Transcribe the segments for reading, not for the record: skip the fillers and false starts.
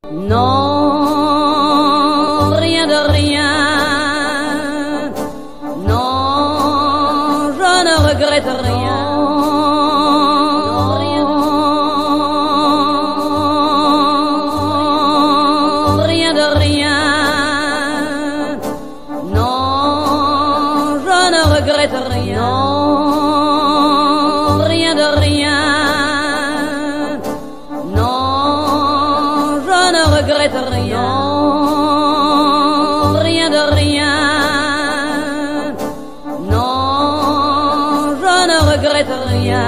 Non, rien de rien. Non, je ne regrette rien. Rien de rien. Non, je ne regrette rien. Rien de rien. Non, je ne regrette rien. Rien de rien. Non, je ne regrette rien.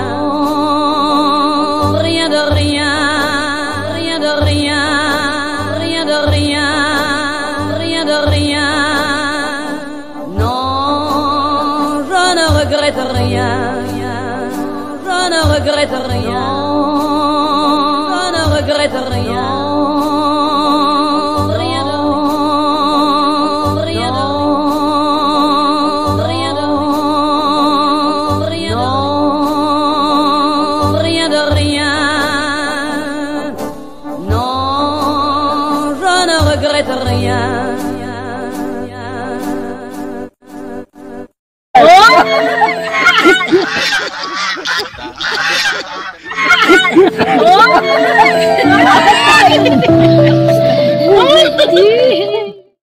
Rien de rien. Rien de rien. Rien de rien. Rien de rien. Non, je ne regrette rien. Je ne regrette rien. Je ne regrette rien. Rien de rien. Rien de rien. Rien de rien. Non, je ne regrette rien. Oh!